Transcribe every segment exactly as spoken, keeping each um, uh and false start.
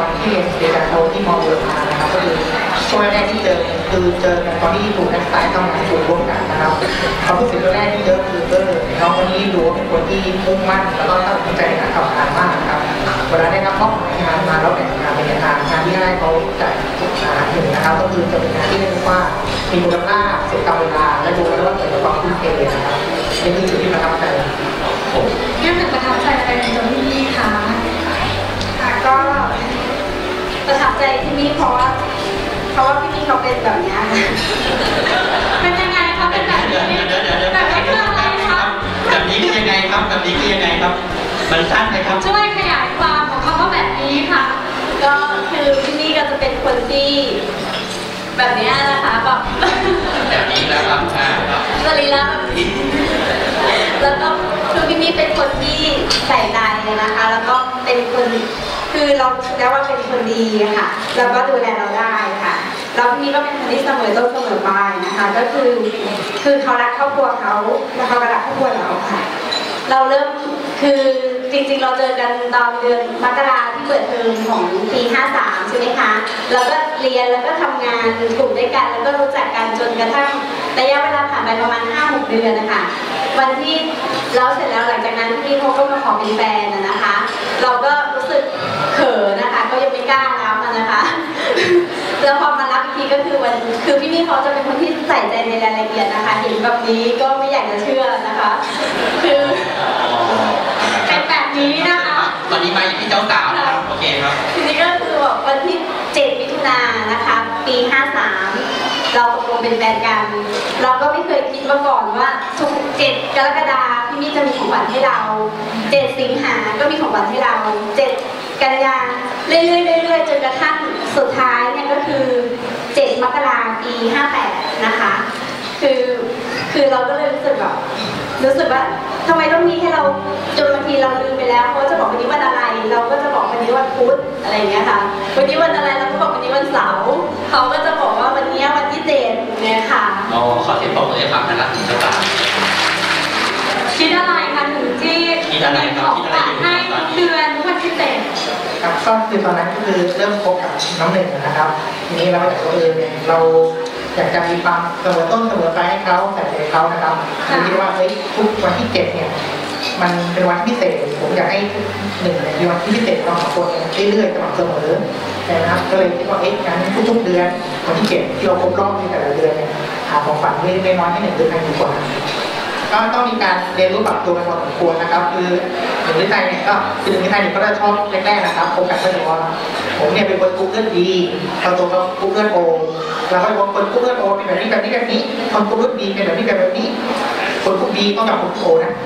อนที่เรียนเรียนจากโทที่มอบุรพานะครับก็คือช่วงแรกที่เจอคือเจอกันตอนที่ถูกนักสายทำงานถูกร่วมกันนะครับความรู้สึกแรกที่เจอคือเออน้องคนนี้ดูเป็นคนที่มุ่งมั่นแล้วก็ตั้งใจในการทำงานมากนะครับเวลาได้รับมอบหมายงานมาแล้วแบ่งงานเป็นงานงานที่ให้เขาจ่ายงานหนึ่งนะครับก็คือจะเป็นงานที่เรียกว่ามีมูลค่าเสียการเวลาและดูแล้วว่าเกิดจากความทุ่มเทนะครับนี่คือจุดที่ประทับใจนี่เป็นประทับใจอะไรในตัวพี่มี่คะค่ะก็ประทับใจที่มี่เพราะว่าเพราะว่าพี่มี่เขาเป็นแบบนี้เป็นยังไงคะเป็นแบบนี้แบบนี้คืออะไรคะแบบนี้คือยังไงครับแบบนี้คือยังไงครับมันสั้นไหมครับช่วยขยายความของคำว่าแบบนี้ค่ะก็คือพี่มี่ก็จะเป็นคนที่แบบนี้นะคะแบบแบบนี้แล้วครับสรีระแบบนี้แล้วก็คือพี่มี่เป็นคนที่ใส่ใจนะคะ แล้วก็เป็นคนคือเราแล้วว่าเป็นคนดีค่ะแล้วก็ดูแลเราได้ค่ะแล้วพี่มี่ก็เป็นคนที่เสมอต้นเสมอปลายนะคะก็คือคือเขารักครอบครัวเขาแล้วเขาก็รักครอบครัวเราค่ะเราเริ่มคือจริงๆเราเจอกันตอนเดือนมกราที่เปิดเทอมของปีห้าสามใช่ไหมคะแล้วก็เรียนแล้วก็ทำงานกลุ่มด้วยกันแล้วก็รู้จักกันจนกระทั่งระยะเวลาผ่านไปประมาณ ห้าหก เดือนนะคะวันที่แล้วเสร็จแล้วหลังจากนั้นพี่เขาก็มาขอเป็นแฟนนะคะ เราก็รู้สึกเขินนะคะก็ยังไม่กล้ารับนะคะแล้วพอมารับอีกทีก็คือวันคือพี่มี่เขาจะเป็นคนที่ใส่ใจในรายละเอียดนะคะเห็นแบบนี้ก็ไม่อยากจะเชื่อนะคะคือเป็นแบบนี้นะคะตอนนี้มาอยู่ที่เจ้าสาวนะครับโอเคครับทีนี้ก็คือแบบวันที่เจ็ดมิถุนายนนะคะปีห้าสามเราตกลงเป็นแฟนกันเราก็ไม่เคยคิดมาก่อนว่าทุกเจ็ดกรกฎาคมพี่มี่จะมีของขวัญให้เราเจ็ดสิงหาก็มีของขวัญให้เราเจ็ดกันยาเรื่อยๆเรื่อยๆจนกระทั่งสุดท้ายเนี่ยก็คือเจ็ดมกราคมปีห้าแปดนะคะคือคือเราก็เลยรู้สึกแบบรู้สึกว่าทำไมต้องมีให้เราจนบางทีเราลืมไปแล้วเขาจะบอกวันนี้วันอะไรเราก็จะบอกวันนี้วันพุธอะไรอย่างเงี้ยค่ะวันนี้วันอะไรเราก็บอกวันนี้วันเสาร์เขาก็จะบอกว่าวันนี้วันที่เจ็ดเนี่ยค่ะอ๋อขอเสียงปรบมือให้ฟังนะครับถึงจะตามคิดอะไรคะถึงที่คิดอะไรครับคิดอะไรอยู่ให้เดือนวันที่เจ็ดครับก็คือตอนนั้นก็คือเริ่มคบกับน้องหนึ่งนะครับทีนี้เราอยากเออเนี่ยเราอยากจะมีความเสมอต้นเสมอปลายให้เขาใส่ใจเขานะครับคือคิดว่าเฮ้ยทุกวันที่เจ็ดเนี่ยมันเป็นวันพิเศษผมอยากให้หนึ่งเนี่ยมีวันที่พิเศษเราสองคนเรื่อยๆสม่ำเสมอนะครับก็เลยคิดว่าเอ๊ะงั้นทุกๆเดือนวันที่เจ็ดที่เราครบรอบในแต่ละเดือนเนี่ยหาของขวัญเล็กๆน้อยๆให้หนึ่งเดือนให้ดีกว่าก็ต้องมีการเรียนรู้ปรับตัวกันพอสมควรนะครับคือหนึ่งในไทยเนี่ยก็คือหนึ่งในไทยเนี่ยก็ได้ชอบแรกๆนะครับโอกาสก็จะว่าผมเนี่ยเป็นคนกุ๊กเกิลดีเราตัวก็กุ๊กเกิลโอเราก็บอกคนกุ๊กเกิลโอเป็นแบบนี้แบบนี้แบบนี้คนกุ๊กเกิลดีเป็นแบบนี้แบบนี้คนกุ๊กดีต้องแบบกุ๊กโอนะ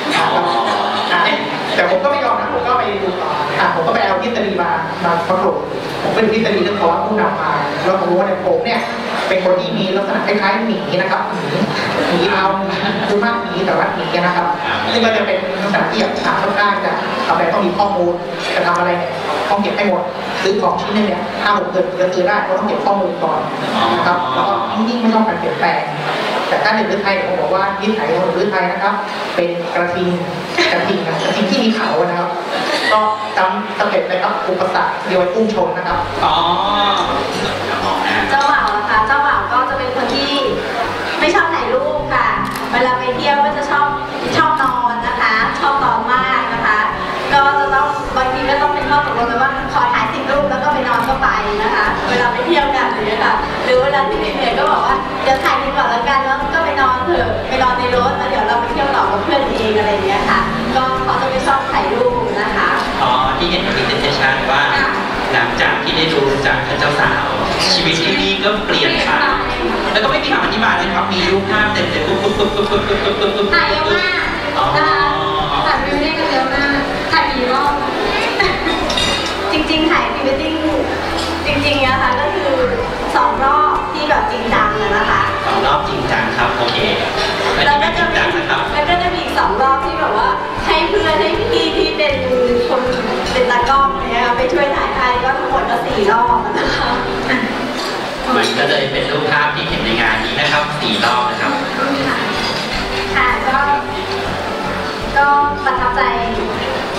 แต่ผมก็ไม่ยอมนะผมก็ไปดูต่ออ่ะผมก็ไปเอาทฤษฎีมามาประกอบผมเป็นทฤษฎีเรื่องภาวะผู้นำมาแล้วผมรู้ว่าในผมเนี่ยเป็นคนที่มีลักษณะคล้ายๆหมีนะครับหมีหมีเอาคือมากหมีแต่ว่าหมีนะครับซึ่งก็จะเป็นลักษณะที่แบบค่อนข้างจะทำอะไรต้องมีข้อมูลจะทำอะไรเนี่ยต้องเก็บให้หมดซื้อของชิ้นนึงเนี่ยห้าหกเดือนจะซื้อได้ก็ต้องเก็บข้อมูลก่อนนะครับแล้วก็นิ่งๆไม่ต้องการเปลี่ยนแปลงแต่ถ้าหนึ่งฤทัยผมบอกว่านิสัยของหนึ่งฤทัยนะครับเป็นกระทิงกระทิงนะกระทิงที่มีเขานะครับก็จำสเต็ปเลยครับอุปสรรคเดียวพุ่งชนนะครับอ๋อเจ้าบ่าวนะคะเจ้าบ่าวก็จะเป็นคนที่ไม่ชอบถ่ายรูปค่ะเวลาไปเที่ยวก็จะชอบชอบนอนนะคะชอบนอนมากนะคะก็จะต้องบางทีก็ต้องเป็นข้อตกลงกันว่าขอถ่ายสิบรูปแล้วก็ไปนอนก็ไปนะคะเวลาไปเที่ยวกันอย่างเงี้ยค่ะหรือเวลาที่เหนื่อยๆก็บอกว่าเดี๋ยวถ่ายก่อนแล้วกันแล้วก็ไปนอนเถอะไปนอนในรถแล้วเดี๋ยวเราไปเที่ยวต่อกับเพื่อนเองอะไรอย่างเงี้ยค่ะก็เขาจะไม่ชอบถ่ายรูปนะคะอ๋อที่เห็นที่เซชันว่าหลังจากที่ได้ดูจากเจ้าสาวชีวิตที่นี่ก็เปลี่ยนไปแล้วก็ไม่มีคำอธิบายเลยครับมีรูปภาพเต็มเลยปุ๊บปุ๊บปุ๊บปุ๊บปุ๊บปุ๊บปุ๊บปุ๊บถ่ายเยอะมากนะคะถ่ายวิวนี่ก็เยอะมากถ่ายกี่รอบจริงๆถ่ายพรีเวดดิ้งจริงๆนะคะก็คือสองรอบที่แบบจริงจังนะคะสองรอบจริงจังครับโอเคแล้วก็จะมีแล้วก็จะมีอีกสองรอบที่แบบว่าให้เพื่อนให้พี่ที่เป็นคนเป็นตากล้องเนี่ยไปช่วยถ่ายให้ก็ทั้งหมดก็สี่รอบนะคะมันก็เลยเป็นรูปภาพที่เห็นในงานนี้นะครับสี่รอบนะครับค่ะก็ก็ประทับใจ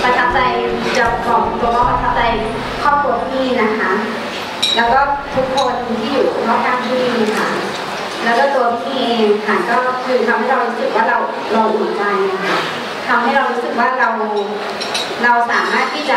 ประทับใจจะบอกตัวว่าประทับใจครอบครัวพี่นะคะ แล้วก็ทุกคนที่อยู่รอบข้างพี่ค่ะแล้วก็ตัวพี่เองค่ะก็คือทำให้เรารู้สึกว่าเราเราอุ่นใจค่ะทำให้เรารู้สึกว่าเราเราสามารถที่จะ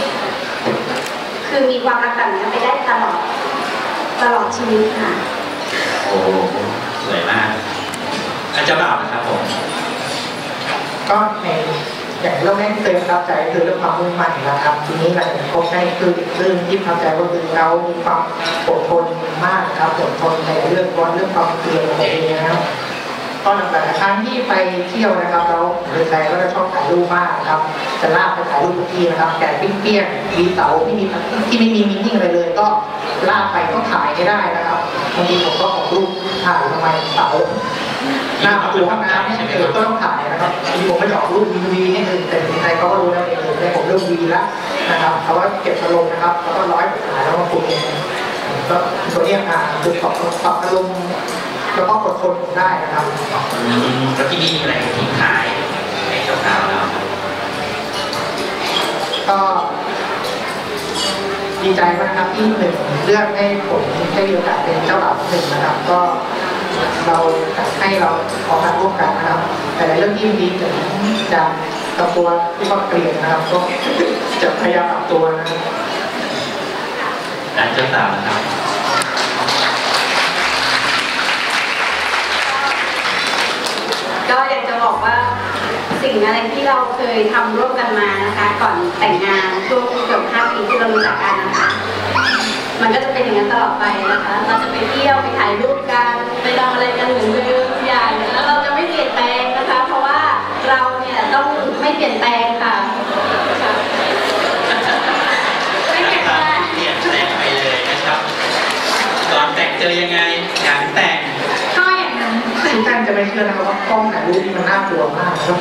คือมีความรักแบบนี้ไปได้ตลอดตลอดชีวิตค่ะโอ้สวยมากอาจารย์บ่าวนะครับผมก็ในอย่างเรื่องแรกที่เคยประทับใจคือเรื่องความมุ่งมั่นนะครับทีนี้เราจะพบได้คือเรื่องที่ประทับใจก็คือเรามีความอดทนมากครับอดทนในเรื่องว่าเรื่องความเพียรของตัวเองนะครับตอนหลังๆครั้งที่ไปเที่ยวนะครับเราเดินไปก็จะชอบถ่ายรูปมากครับจะลากไปถ่ายรูปทุกที่นะครับแต่เปี้ยงๆมีเสาที่มีที่ไม่มีมินิ่งอะไรเลยก็ลากไปก็ถ่ายให้ได้นะครับบางทีผมก็ออกรูปถ่ายทำไมเสาหน้าประตูห้องน้ำเนี่ยเออก็ต้องถ่ายนะครับทีผมไม่ออกรูปวีวีให้เลยแต่ใครเขาก็รู้แล้วเองในผมเริ่มวีแล้วนะครับเขาว่าเก็บอารมณ์นะครับแล้วก็ร้อยถ่ายแล้วมาปรุงเองก็ตัวนี้อ่าคือปรับปรับอารมณ์แล้วก็อดทนได้นะครับแล้วที่นี่มีอะไรทิ้งท้ายในเจ้าสาวแล้วก็ดีใจมากครับที่หนึ่งเลือกให้ผมได้มีโอกาสเป็นเจ้าบ่าวหนึ่งนะครับก็เราให้เราขอการร่วมกันนะครับแต่เรื่องที่ดีถึงจะกับตัวที่ว่าเปลี่ยนนะครับก็จะพยายามปรับตัวนะครับการเจ้าสาวนะครับก็อยากจะบอกว่าสิ่งอะไรที่เราเคยทำร่วมกันมานะคะก่อนแต่งงานช่วงเกือบห้าปีที่เรารู้จักกันนะคะมันก็จะเป็นอย่างนั้นตลอดไปนะคะเราจะไปเที่ยวไปถ่ายรูปกันไปทำอะไรกันเหมือนเดิมทุกอย่างแล้วเราจะไม่เปลี่ยนแปลงนะคะเพราะว่าเราเนี่ยต้องไม่เปลี่ยนแปลงค่ะไม่เปลี่ยนแปลงเปลี่ยนแปลงไปเลยนะครับตอนแต่งเจอยังไงงานแต่งก็อย่างนั้นทุกท่านจะไม่เชื่อนะครับว่ากล้องถ่ายรูปนี่มันน่ากลัวมากครับ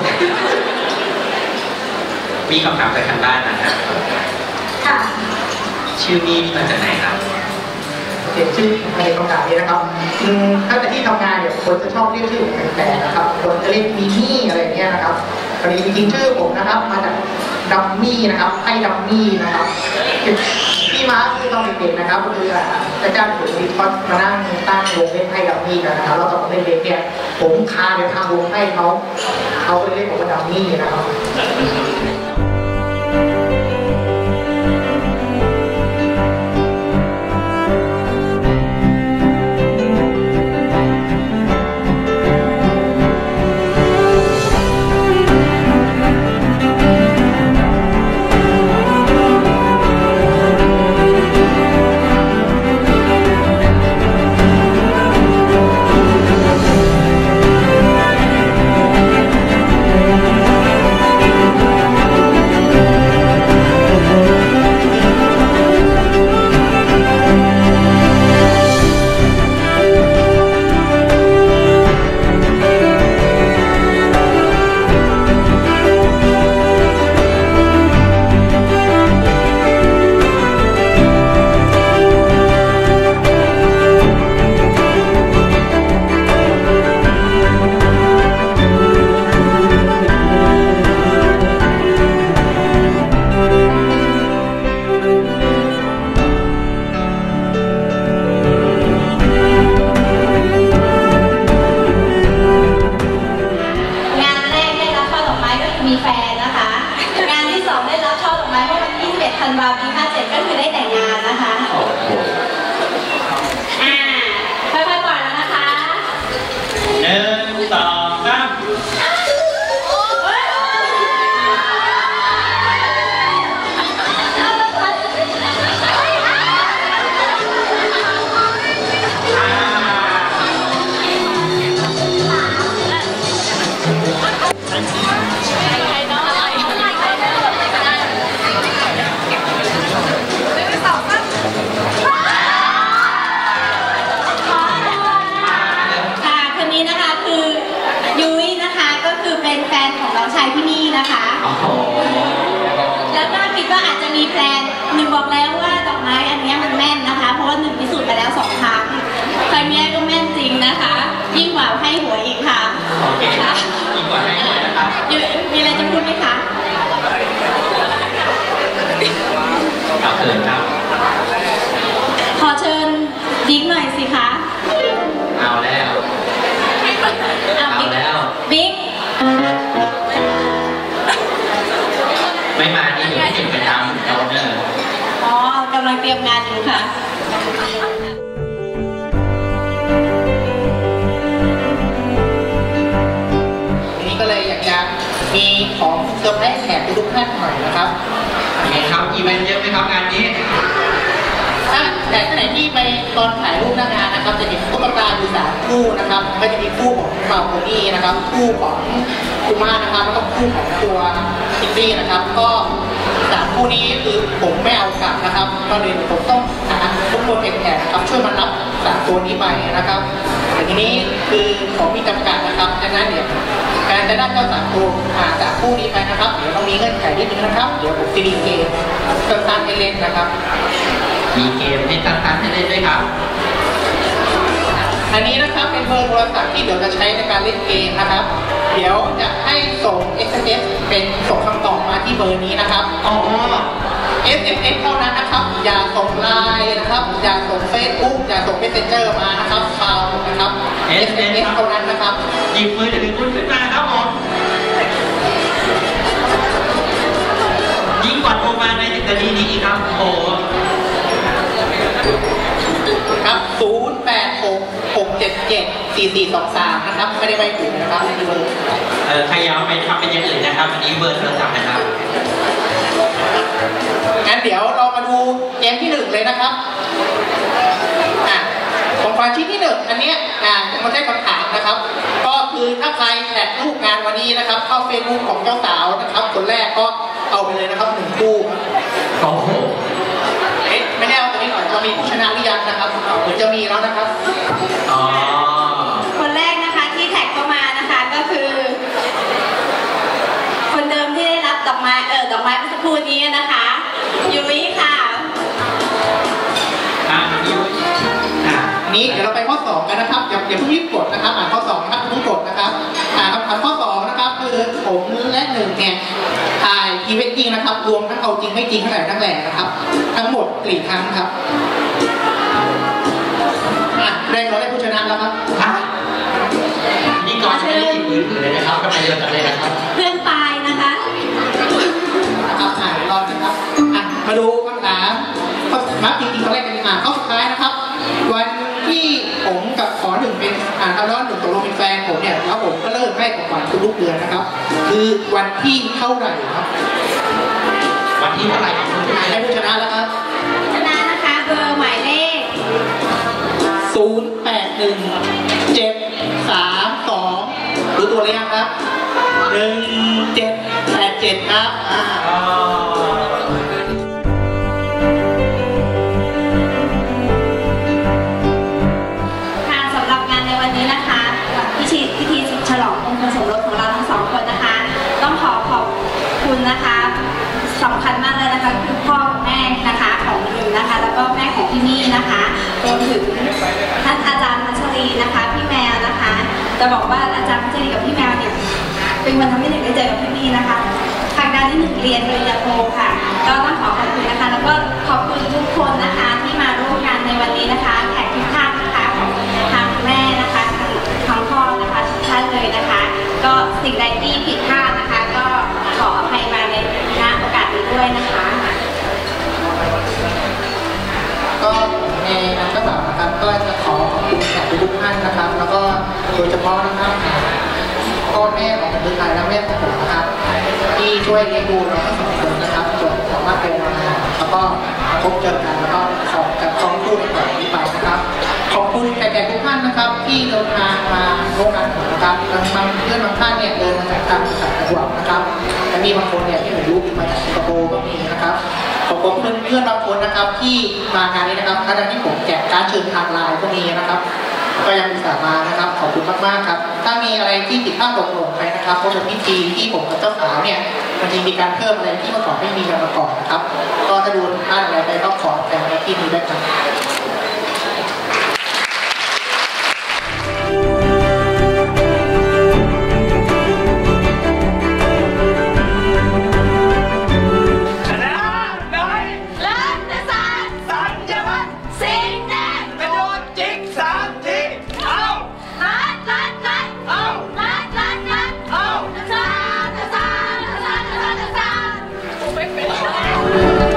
มีคำถามจากทางบ้านนะครับค่ะชื่อมี่มาจากไหนครับเขียนชื่อในคำถามนี้นะครับถ้าแต่ที่ทำงานเนี่ยคนจะชอบเรียกชื่อแปลกๆนะครับคนจะเรียกมีมี่อะไรเงี้ยนะครับตอนนี้จริงๆชื่อผมนะครับมาจากดัมมี่นะครับไพ่ดัมมี่นะครับที่มาคือตอนเด็กๆนะครับก็คืออาจารย์ผมมีคอร์สมานั่งตั้งวงเล่นไพ่ดัมมี่กันนะครับแล้วตอนเด็กๆเนี่ยผมคาไปทางวงไพ่เขาเขาเลยเรียกผมว่าดัมมี่นะครับบิ๊กหน่อยสิคะเอาแล้วเอาแล้วบิ๊กไม่มานี่เดี๋ยวไม่เห็นไปตามเราเนอะอ๋อกำลังเตรียมงานอยู่ค่ะทีนี้ก็เลยอยากจะมีของเซอร์ไพรส์แขกทุกท่านหน่อยนะครับไงครับอีเวนต์เยอะไหมครับงานนี้ถ้าแต่ท่านไหนที่ไปตอนถ่ายรูปหน้างานนะครับจะเห็นตุ๊กตาอยู่สามคู่นะครับก็จะมีคู่ของบ่าวโพนี่นะครับคู่ของคุม่านะครับแล้วก็คู่ของตัวซินดี้นะครับก็สามคู่นี้คือผมไม่เอากลับนะครับก็เลยผมต้องหาทุกคนเป็นแขกนะครับช่วยมารับสามตัวนี้ไปนะครับแต่ทีนี้คือของมีจำกัดนะครับดังนั้นเดี๋ยวการจะได้เจ้าสามตัวหาสามคู่นี้ไปนะครับเดี๋ยวต้องมีเงื่อนไขนิดนึงนะครับเดี๋ยวผมจะดีเกมเติมตามให้เล่นนะครับมีเกมให้ตั้งๆให้เล่นด้วยครับอันนี้นะครับเป็นเบอร์โทรศัพท์ที่เดี๋ยวจะใช้ในการเล่นเกมนะครับเดี๋ยวจะให้ส่ง เอส เอ็ม เอส เป็นส่งคำตอบมาที่เบอร์นี้นะครับอ๋อเอส เอ็ม เอส เท่านั้นนะครับอย่าส่งไลน์นะครับอย่าส่งเฟซบุ๊กอย่าส่งเมสเซนเจอร์มานะครับเปล่านะครับ เอส เอ็ม เอส เท่านั้นนะครับหยิบมือถือคุณขึ้นมาครับผมยิ่งกว่าโทรมาในนาทีนี้อีกครับโอ้ครับศูนย์แปดหก หกเจ็ดเจ็ด สี่สี่สองสามนะครับไม่ได้ใบถูกนะครับที่เบอร์เออใครอยากไปทำเป็นอย่างอื่นนะครับอันนี้เบอร์โทรศัพท์นะครับงั้นเดี๋ยวเรามาดูเกมที่หนึ่งเลยนะครับอ่ะของความชิ้นที่หนึ่งอันนี้อ่ะมันได้คำถามนะครับก็คือถ้าใครแท็กรูปงานวันนี้นะครับเข้าเฟซบุ๊กของเจ้าสาวนะครับคนแรกก็เอาไปเลยนะครับหนึ่งคู่โอ้โหไม่ได้เอาตรงนี้ก่อนจะมีผู้ชนะหรือยังนะครับเหมือนจะมีแล้วนะครับอ๋อคนแรกนะคะที่แท็กเข้ามานะคะก็คือคนเดิมที่ได้รับดอกไม้เออดอกไม้เมื่อสักครู่นี้นะคะยุ้ยค่ะอ่ะยุ้ยอ่ะนี้เดี๋ยวเราไปข้อสองกันนะครับอย่าอย่าเพิ่งรีบกดนะครับอ่านข้อสองนะครับเพิ่งกดนะครับอ่าคำถามข้อสองนะครับคือผมและหนึ่งเนี่ยถ่ายอีเวนต์จริงนะครับรวมทั้งเอาจริงไม่จริงเท่าไหร่ทั้งแหล่นะครับทั้งหมดกี่ครั้งครับอ่ะได้เราได้ผู้ชนะแล้วครับนี่ก่อนจะได้ยินมือถือเลยนะครับก็ไปเดินกันเลยนะครับเพื่อนปลายนะคะนะครับอ่านรอบนะครับอ่ะมาดูคำถามข้อมาจริงๆเขาเล่นกันอ่านข้อสุดท้ายนะครับวันที่ผมกับขอหนึ่งเป็นอ่านคำร้อนหนึ่งตกลงเป็นแฟนผมเนี่ยแล้วผมก็เลิกให้ของขวัญทุกเดือนนะครับคือวันที่เท่าไหร่ครับวันที่เท่าไหร่ให้ผู้ชนะแล้วครับชนะนะคะเบอร์หมายเลขศูนย์แปดหนึ่งเจ็ดสามสองรู้ตัวหรือยังครับหนึ่งเจ็ดแปดเจ็ดครับอ่านะคะสำคัญมากเลยนะคะคือพ่อแม่นะคะของหนูนะคะแล้วก็แม่ของพี่นี่นะคะรวมถึงท่านอาจารย์พัชรีนะคะพี่แมวนะคะจะบอกว่าอาจารย์พัชรีกับพี่แมวเนี่ยเป็นวันทำให้หนึ่งได้เจอกับพี่นี่นะคะทางด้านที่หนึ่งเรียนปริญญาโทค่ะก็ต้องขอขอบคุณนะคะแล้วก็ขอบคุณทุกคนนะคะที่มาร่วมงานในวันนี้นะคะแขกทุกท่านนะคะของทางแม่นะคะทางพ่อนะคะทุกท่านเลยนะคะก็สิ่งใดที่ผิดพลาดนะคะก็ขออภัยมาในณโอกาสนี้ด้วยนะคะก็ในนามเจ้าบ่าวนะครับก็จะขอขอบคุณแขกทุกท่านนะครับแล้วก็โดยเฉพาะนะครับพ่อแม่ของคนไทยและแม่ของผมนะครับที่ช่วยเลี้ยงดูเราทั้งสองคนนะครับจนสามารถเป็นมาแล้วก็พบเจอกันแล้วก็ขอกับครอบครัวแบบนี้ไปนะครับขอบคุณแขกทุกท่านนะครับที่เดินทางมาร่วมงานผมนะครับบางเพื่อนบางท่านเนี่ยเดินมาจากต่างจังหวัดนะครับและมีบางคนเนี่ยที่ผมรู้มาจากสิงคโปร์ก็มีนะครับขอบคุณเพื่อนเพื่อนบางคนนะครับที่มางานนี้นะครับทั้งที่ผมแจกการเชิญทางไลน์ก็มีนะครับก็ยังมีสามานะครับขอบคุณมากๆครับถ้ามีอะไรที่ผิดพลาดตกหล่นไปนะครับเพราะเป็นพิธีที่ผมกับเจ้าสาวเนี่ยมันมีการเพิ่มอะไรที่เมื่อก่อนไม่มีกันมาก่อนนะครับก็ถ้าดูพลาดอะไรไปก็ขอแต่ในที่นี้ด้วยครับรัฐศาสตร์สัญญวัฒน์สิ่งแดงกระโดดครับ